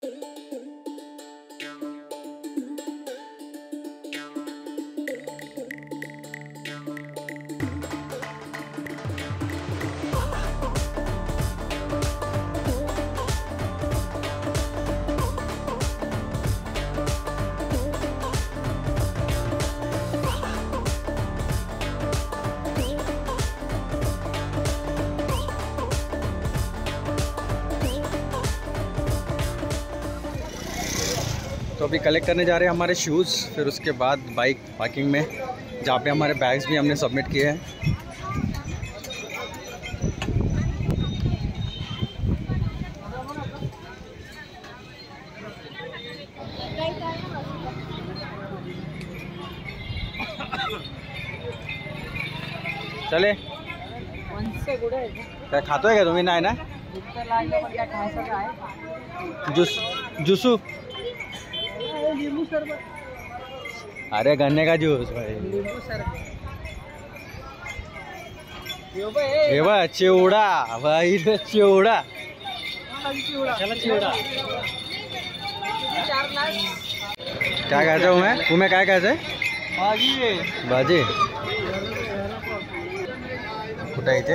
तो अभी कलेक्ट करने जा रहे हैं हमारे शूज़, फिर उसके बाद बाइक पार्किंग में, जहाँ पे हमारे बैग्स भी हमने सबमिट किए हैं। चले क्या खातो है क्या तुम्हें? ना है ना जूसू, अरे गन्ने का जूस भाई। ये भाई चिवड़ा भाई, चिवड़ा क्या कहते हूँ मैं? तुम्हें क्या कहते? बाजी कुठे इथे?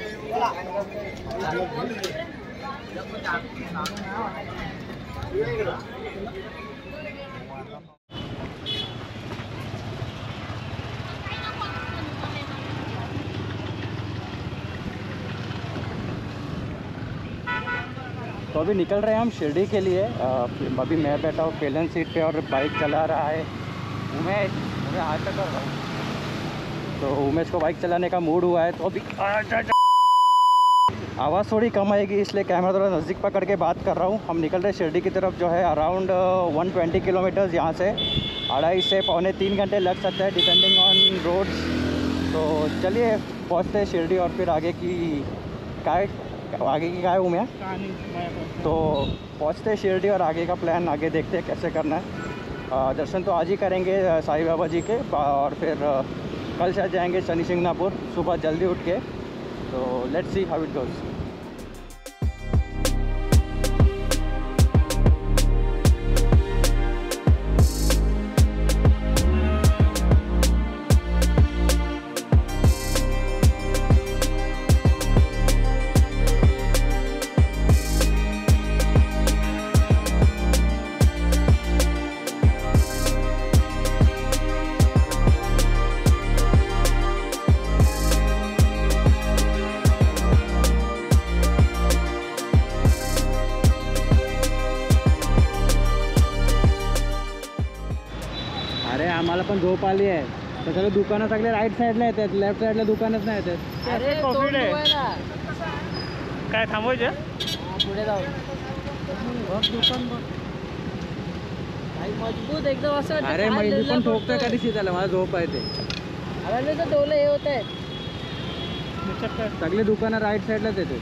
तो अभी निकल रहे हैं हम शिरडी के लिए। अभी मैं बैठा हूँ पेलन सीट पे और बाइक चला रहा है उमेश। मुझे हाथ तक कर रहा हूँ, तो उमेश को बाइक चलाने का मूड हुआ है। तो अभी आवाज़ थोड़ी कम आएगी, इसलिए कैमरा थोड़ा नज़दीक पकड़ के बात कर रहा हूँ। हम निकल रहे शिरडी की तरफ, जो है अराउंड 120 किलोमीटर्स यहाँ से 2.5 से पौने 3 घंटे लग सकता है, डिपेंडिंग ऑन रोड्स। तो चलिए पहुँचते हैं शिरडी और फिर आगे की काय हूँ मैं। तो पहुँचते हैं शिरडी और आगे का प्लान आगे देखते हैं कैसे करना है। दर्शन तो आज ही करेंगे साईं बाबा जी के, और फिर कल से जाएंगे शनि सिंगनापुर सुबह जल्दी उठ के। तो let's see how it goes. आम्हाला पण झोप आली आहे, तर सगळे दुकानं सगळे राईट साईडला येतात, लेफ्ट साईडला दुकानच नाही येतात। अरे कॉफी आहे काय थांबवायचं? पुढे जाऊ दुकान बघ भाई, मजबूत एकदम असं। अरे मी पण ठोकतोय कधी सीताला, मला झोप आहे ते। अरे तर डोले हे होत आहेत, सगळे दुकानं राईट साईडलाच येतात।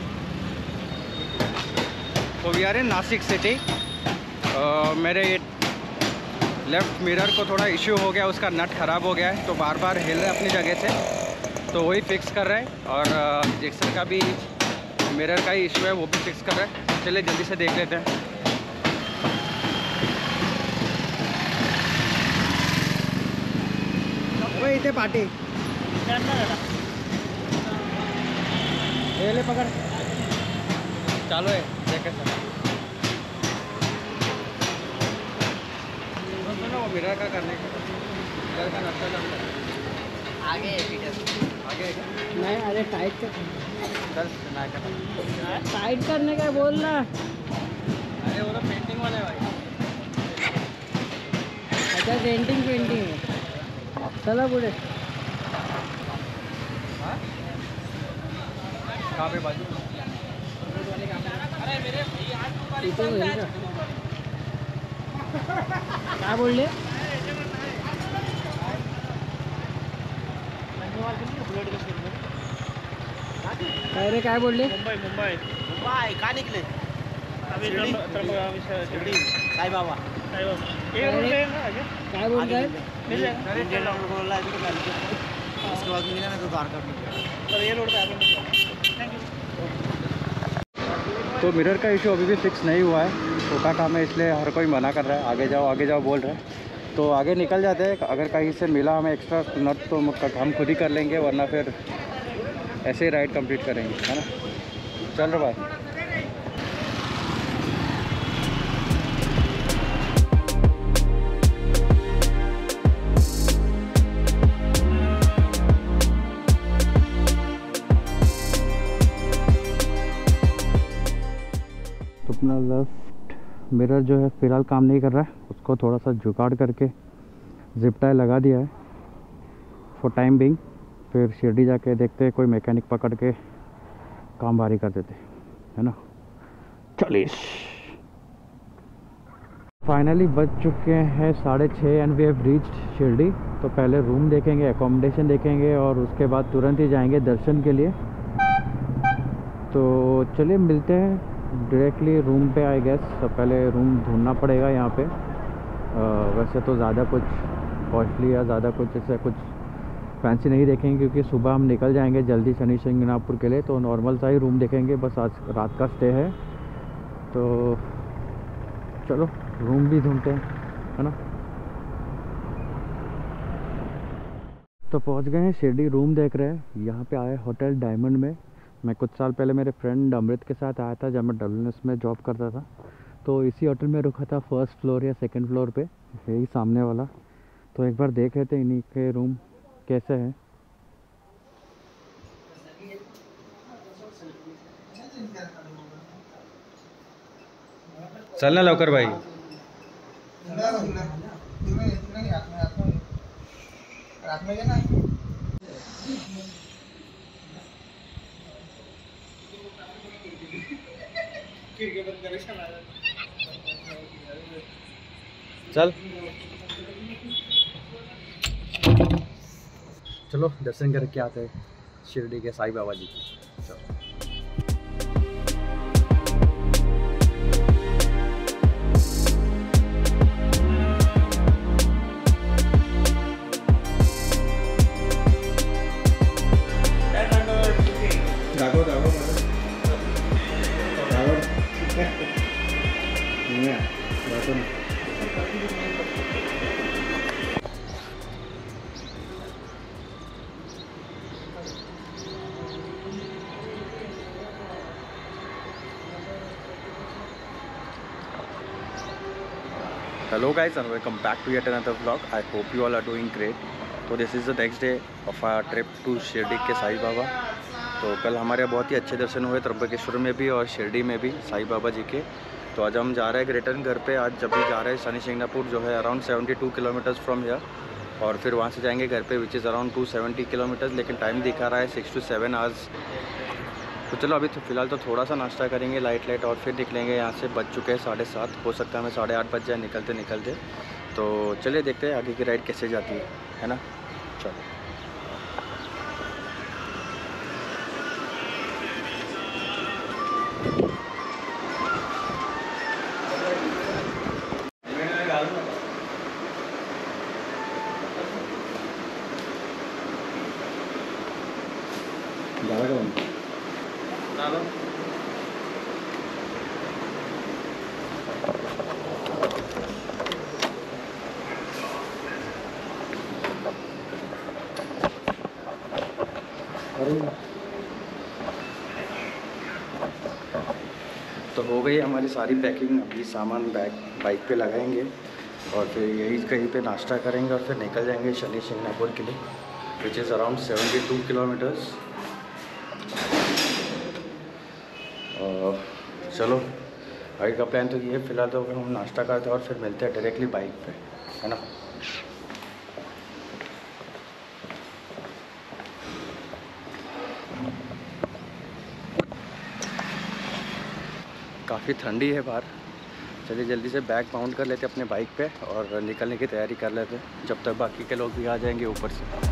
तो we are in Nashik city. मेरे लेफ़्ट मिरर को थोड़ा इश्यू हो गया, उसका नट ख़राब हो गया है, तो बार बार हिल रहा है अपनी जगह से, तो वही फिक्स कर रहे हैं। और जिक्सर का भी मिरर का ही इशू है, वो भी फिक्स कर रहे हैं। चलिए जल्दी से देख लेते हैं। वही इतने पार्टी ले पकड़ चालू है, देखे सर वो मिरर का करने का, मिरर का नक्शा करना आगे आगे नहीं। अरे टाइट कर, टाइट करने का बोल रहा। अरे वो तो पेंटिंग वाले भाई। अच्छा पेंटिंग है, चला पुढे। कहाँ पे बाजू? क्या बोलले? अरे काय बोलले? मुंबई का निकले अभी? शिरडी साईं बाबा काय बोल रहे? उसके बाद मिला ना तो द्वारका ये रोड पे। तो मिरर का इशू अभी भी फिक्स नहीं हुआ है, छोटा काम है इसलिए हर कोई मना कर रहा है, आगे जाओ बोल रहे हैं। तो आगे निकल जाते हैं, अगर कहीं से मिला हमें एक्स्ट्रा नट तो हम खुद ही कर लेंगे, वरना फिर ऐसे ही राइड कंप्लीट करेंगे, है ना। चल रहा भाई। तो अपना लेफ्ट मिरर जो है फ़िलहाल काम नहीं कर रहा है, उसको थोड़ा सा जुगाड़ करके जिप टाई लगा दिया है फॉर टाइम बिंग। फिर शिरडी जाके देखते हैं, कोई मैकेनिक पकड़ के काम भारी कर देते, है ना। चलिए फाइनली बज चुके हैं 6:30 and we have reached Shirdi. तो पहले रूम देखेंगे, एकोमोडेशन देखेंगे और उसके बाद तुरंत ही जाएंगे दर्शन के लिए। तो चलिए मिलते हैं डायरेक्टली रूम पे आई गेस। तो पहले रूम ढूंढना पड़ेगा यहाँ पे। वैसे तो ज़्यादा कुछ कॉस्टली या ज़्यादा कुछ ऐसा कुछ फैंसी नहीं देखेंगे, क्योंकि सुबह हम निकल जाएंगे जल्दी शनि शिंगणापुर के लिए। तो नॉर्मल सा ही रूम देखेंगे, बस आज रात का स्टे है। तो चलो रूम भी ढूंढते हैं, है ना। तो पहुंच गए हैं शिरडी, रूम देख रहे हैं। यहाँ पे आए होटल डायमंड में। मैं कुछ साल पहले मेरे फ्रेंड अमृत के साथ आया था, जब मैं WNS में जॉब करता था। तो इसी होटल में रुका था, फर्स्ट फ्लोर या सेकंड फ्लोर पे, यही सामने वाला। तो एक बार देख लेते इन्हीं के रूम कैसे हैं। चलना लवकर भाई। चल चलो दर्शन करके आते हैं शिरडी के साईं बाबा जी की। चलो hello guys and welcome back to yet another vlog. I hope you all are doing great. तो this is the next day of our trip to Shirdi के साईं बाबा। तो कल हमारे बहुत ही अच्छे दर्शन हुए त्र्यंबकेश्वर में भी और शिरडी में भी साईं बाबा जी के। तो आज हम जा रहे हैं रिटर्न घर पे। आज जब भी जा रहे हैं शनि शिंगणापुर जो है अराउंड 72 किलोमीटर्स फ्रॉम हियर, और फिर वहाँ से जाएंगे घर पे विच इज़ अराउंड 270 किलोमीटर्स। लेकिन टाइम दिखा रहा है 6 to 7 आवर्स। तो चलो अभी तो फ़िलहाल तो थोड़ा सा नाश्ता करेंगे लाइट और फिर निकलेंगे यहाँ से। बज चुके हैं 7:30, हो सकता है हमें 8:30 बज जाए निकलते। तो चलिए देखते हैं आगे की राइड कैसे जाती है ना। चलो तो हो गई हमारी सारी पैकिंग। अभी सामान बाइक पे लगाएंगे और फिर यही कहीं पे नाश्ता करेंगे और फिर निकल जाएंगे शनि शिंगणापुर के लिए विच इज़ अराउंड 72 किलोमीटर्स। और चलो आगे का प्लान तो ये है। फ़िलहाल तो हम नाश्ता करते हैं और फिर मिलते हैं डायरेक्टली बाइक पे, है ना। काफ़ी ठंडी है बाहर। चलिए जल्दी से बैग माउंट कर लेते अपने बाइक पे और निकलने की तैयारी कर लेते जब तक बाकी के लोग भी आ जाएंगे ऊपर से।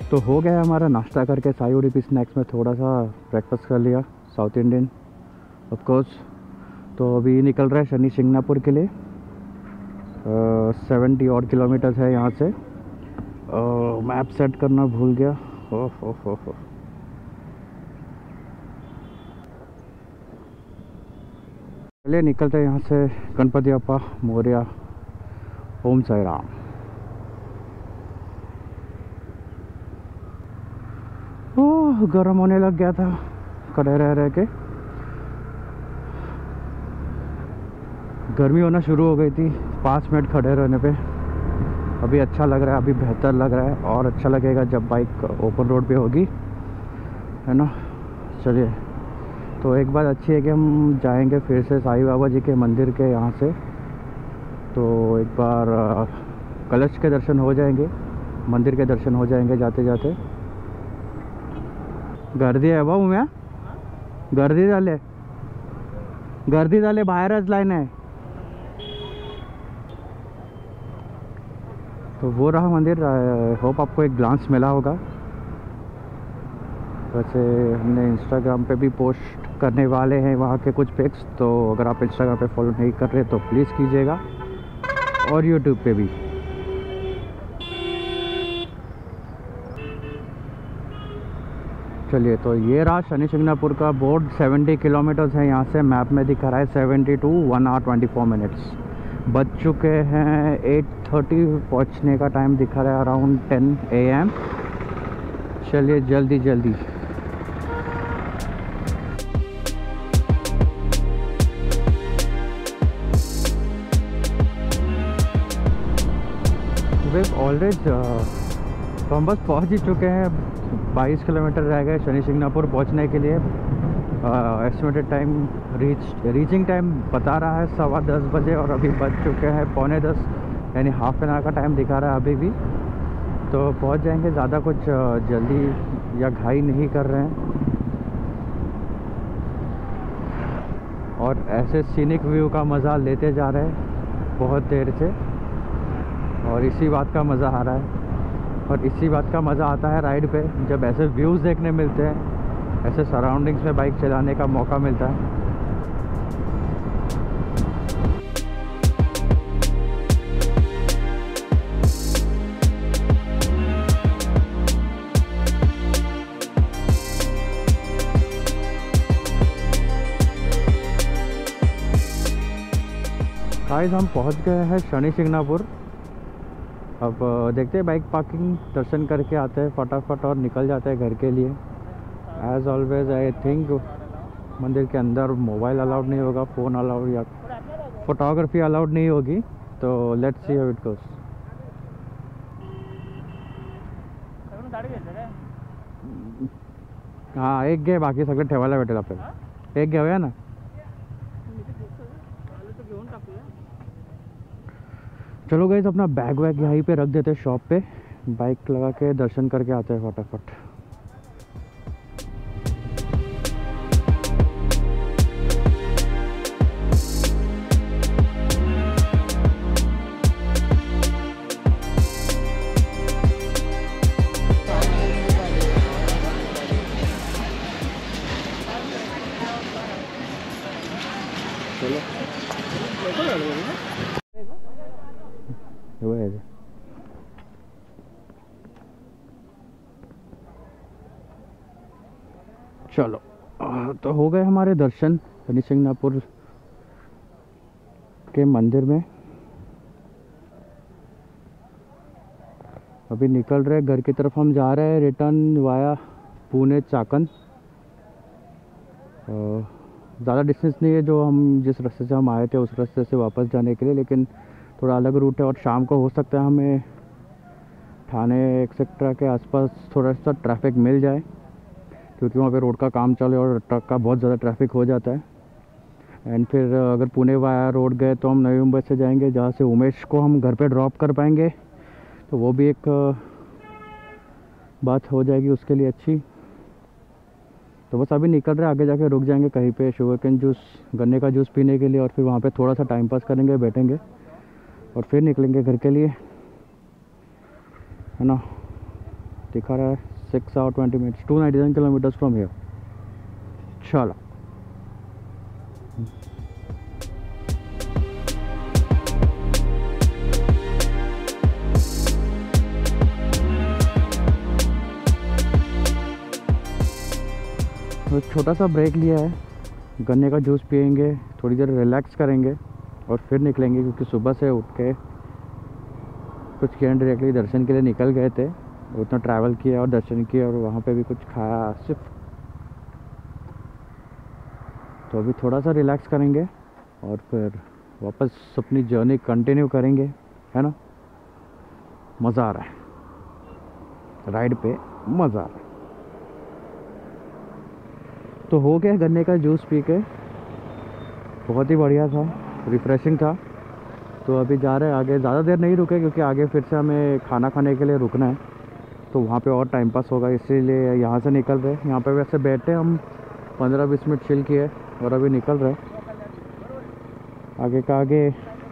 तो हो गया हमारा नाश्ता करके, साई उडुपी स्नैक्स में थोड़ा सा ब्रेकफास्ट कर लिया साउथ इंडियन ऑफ कोर्स। तो अभी निकल रहा है शनि शिंगणापुर के लिए। 70 और किलोमीटर्स है यहाँ से। मैप सेट करना भूल गया। हो चलिए निकलते हैं यहाँ से। गणपति अप्पा मोरया, ओम साई राम। ओह गर्म होने लग गया था खड़े रह के। गर्मी होना शुरू हो गई थी 5 मिनट खड़े रहने पे। अभी अच्छा लग रहा है, अभी बेहतर लग रहा है और अच्छा लगेगा जब बाइक ओपन रोड पे होगी, है ना। चलिए, तो एक बात अच्छी है कि हम जाएंगे फिर से साईं बाबा जी के मंदिर के यहाँ से। तो एक बार कलश के दर्शन हो जाएंगे, मंदिर के दर्शन हो जाएंगे जाते जाते। गर्दी आहे भाऊ, म्या गर्दी झाले बाहेरच लाईन आहे। तो वो रहा मंदिर। होप आपको एक ग्लांस मिला होगा। वैसे हमने इंस्टाग्राम पे भी पोस्ट करने वाले हैं वहाँ के कुछ पिक्स, तो अगर आप इंस्टाग्राम पे फॉलो नहीं कर रहे तो प्लीज़ कीजिएगा, और यूट्यूब पे भी। चलिए, तो ये रहा शनि शिंगणापुर का बोर्ड। 70 किलोमीटर्स है यहाँ से, मैप में दिखा रहा है 72 1 आवर 24 मिनट्स। बज चुके हैं 8:30, पहुँचने का टाइम दिखा रहा है अराउंड 10 AM। चलिए जल्दी जल्दी। ऑलरेडी तो हम बस पहुँच ही चुके हैं। 22 किलोमीटर रह गए शनि शिंगणापुर पहुँचने के लिए। एस्टिमेटेड टाइम रीचिंग टाइम बता रहा है 10:15 बजे, और अभी बज चुके हैं 9:45, यानी हाफ एन आवर का टाइम दिखा रहा है अभी भी। तो पहुँच जाएंगे, ज़्यादा कुछ जल्दी या घाई नहीं कर रहे हैं। और ऐसे सीनिक व्यू का मज़ा लेते जा रहे हैं बहुत देर से, और इसी बात का मज़ा आ रहा है। और इसी बात का मज़ा आता है राइड पे, जब ऐसे व्यूज़ देखने मिलते हैं, ऐसे सराउंडिंग्स में बाइक चलाने का मौका मिलता है। गाइस, हम पहुंच गए हैं शनि शिंगणापुर। अब देखते हैं, बाइक पार्किंग दर्शन करके आते हैं फटाफट और निकल जाते हैं घर के लिए। एज ऑलवेज आई थिंक मंदिर के अंदर मोबाइल अलाउड नहीं होगा, फ़ोन अलाउड या फोटोग्राफी अलाउड नहीं होगी। तो let's see how it goes. हाँ, एक घे, बाकी सगळं ठेवायला भेटेल आपल्याला। एक घेऊया ना। चलो गाइस, अपना बैग वैग यहीं पे रख देते हैं शॉप पे, बाइक लगा के दर्शन करके आते हैं फटाफट। चलो, तो हो गए हमारे दर्शन शनि शिंगणापुर के मंदिर में। अभी निकल रहे घर की तरफ हम जा रहे हैं, रिटर्न वाया पुणे चाकन। ज़्यादा डिस्टेंस नहीं है जो हम जिस रास्ते से हम आए थे उस रास्ते से वापस जाने के लिए, लेकिन थोड़ा अलग रूट है और शाम को हो सकता है हमें ठाणे एक्सेट्रा के आसपास थोड़ा सा ट्रैफिक मिल जाए, क्योंकि वहाँ पे रोड का काम चले और ट्रक का बहुत ज़्यादा ट्रैफिक हो जाता है। एंड फिर अगर पुणे वाया रोड गए तो हम नवी मुंबई से जाएंगे, जहाँ से उमेश को हम घर पे ड्रॉप कर पाएंगे, तो वो भी एक बात हो जाएगी उसके लिए अच्छी। तो बस अभी निकल रहे, आगे जाके रुक जाएंगे कहीं पे शुगर कैन जूस, गन्ने का जूस पीने के लिए, और फिर वहाँ पे थोड़ा सा टाइम पास करेंगे, बैठेंगे और फिर निकलेंगे घर के लिए, है ना। दिखा रहा है 6 hours 20 minutes 297 kilometers from here. चलो तो छोटा सा ब्रेक लिया है, गन्ने का जूस पियेंगे, थोड़ी देर रिलैक्स करेंगे और फिर निकलेंगे, क्योंकि सुबह से उठ के कुछ किया डायरेक्टली दर्शन के लिए निकल गए थे। उतना ट्रैवल किया और दर्शन किया और वहाँ पे भी कुछ खाया सिर्फ। तो अभी थोड़ा सा रिलैक्स करेंगे और फिर वापस अपनी जर्नी कंटिन्यू करेंगे, है ना। मज़ा आ रहा है, राइड पे मज़ा आ रहा है। तो हो गया गन्ने का जूस पी के, बहुत ही बढ़िया था, रिफ़्रेशिंग था। तो अभी जा रहे हैं आगे, ज़्यादा देर नहीं रुके क्योंकि आगे फिर से हमें खाना खाने के लिए रुकना है, तो वहाँ पे और टाइम पास होगा, इसीलिए यहाँ से निकल रहे। यहाँ पे वैसे बैठे हम 15-20 मिनट चिल किए और अभी निकल रहे आगे का आगे।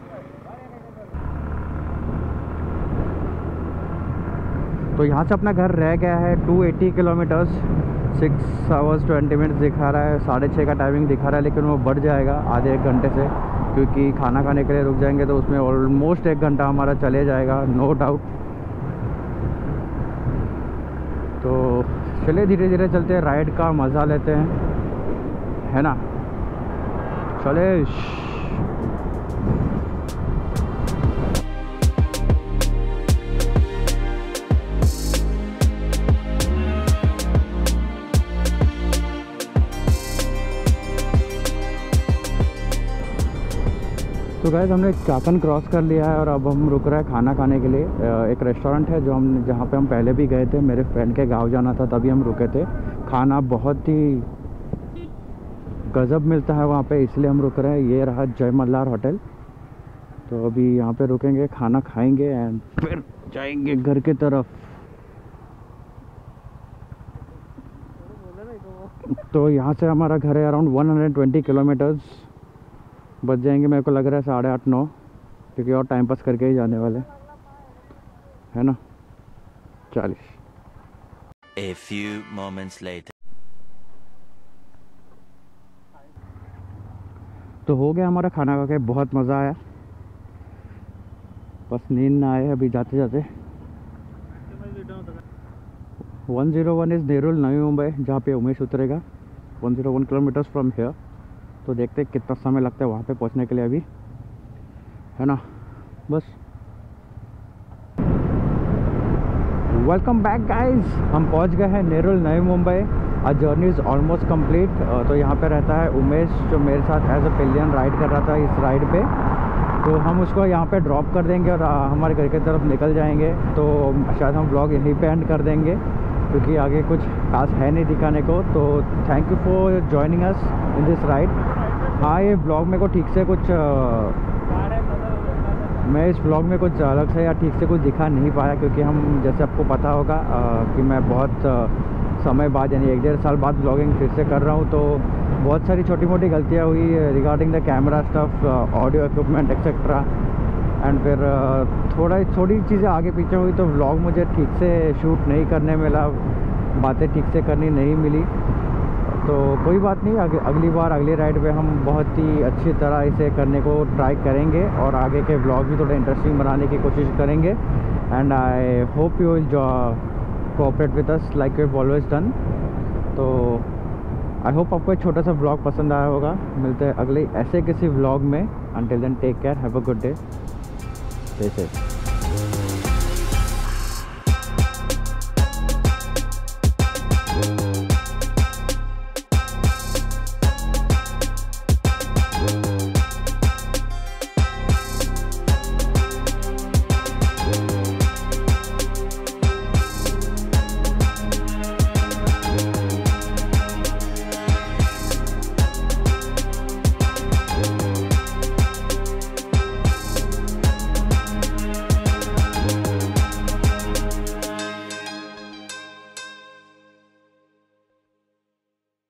तो यहाँ से अपना घर रह गया है 280 किलोमीटर्स, 6 hours 20 minutes दिखा रहा है, 6:30 का टाइमिंग दिखा रहा है, लेकिन वो बढ़ जाएगा आधे 1 घंटे से, क्योंकि खाना खाने के लिए रुक जाएंगे तो उसमें ऑलमोस्ट 1 घंटा हमारा चले जाएगा, नो डाउट। तो चलिए धीरे धीरे चलते हैं, राइड का मज़ा लेते हैं, है ना। चले तो गाइस हमने चाकन क्रॉस कर लिया है और अब हम रुक रहे हैं खाना खाने के लिए। एक रेस्टोरेंट है जहाँ पे हम पहले भी गए थे, मेरे फ्रेंड के गांव जाना था तभी हम रुके थे। खाना बहुत ही गजब मिलता है वहाँ पे, इसलिए हम रुक रहे हैं। ये रहा जय मल्हार होटल। तो अभी यहाँ पे रुकेंगे, खाना खाएंगे एंड फिर जाएंगे घर की तरफ। तो यहाँ से हमारा घर है अराउंड 120 किलोमीटर्स, बच जाएंगे मेरे को लग रहा है 8:30-9, क्योंकि और टाइम पास करके ही जाने वाले, है ना। 40। A few moments later. तो हो गया हमारा खाना खा के, बहुत मज़ा आया, बस नींद ना आए अभी जाते जाते। 101 इज़ नेरुल नवी मुंबई, जहाँ पे उमेश उतरेगा, 101 किलोमीटर्स फ्रॉम हियर। तो देखते हैं कितना समय लगता है वहाँ पे पहुँचने के लिए अभी, है ना। बस वेलकम बैक गाइस, हम पहुँच गए हैं नेरुल नवी मुंबई। आज जर्नी इज़ ऑलमोस्ट कंप्लीट। तो यहाँ पे रहता है उमेश, जो मेरे साथ एज अ पिलियन राइड कर रहा था इस राइड पे। तो हम उसको यहाँ पे ड्रॉप कर देंगे और हमारे घर की तरफ निकल जाएंगे। तो शायद हम व्लॉग यहीं पे एंड कर देंगे, क्योंकि आगे कुछ खास है नहीं दिखाने को। तो thank you for joining us in this ride. हाँ, ये ब्लॉग मेरे को ठीक से कुछ मैं इस ब्लॉग में कुछ अलग से या ठीक से कुछ दिखा नहीं पाया, क्योंकि हम जैसे आपको पता होगा कि मैं बहुत समय बाद यानी 1-1.5 साल बाद ब्लॉगिंग फिर से कर रहा हूँ। तो बहुत सारी छोटी मोटी गलतियाँ हुई regarding the camera stuff, audio equipment etcetera. And फिर थोड़ी चीज़ें आगे पीछे हुई, तो व्लॉग मुझे ठीक से शूट नहीं करने मिला, बातें ठीक से करनी नहीं मिली। तो कोई बात नहीं, अगली बार अगली राइड पे हम बहुत ही अच्छी तरह इसे करने को ट्राई करेंगे और आगे के व्लॉग भी थोड़ा इंटरेस्टिंग बनाने की कोशिश करेंगे। And I hope you will cooperate with us like you have always done. तो आई होप आपको एक छोटा सा व्लॉग पसंद आया होगा। मिलते हैं अगले ऐसे किसी व्लॉग में। Until then take care, have a good day, stay safe.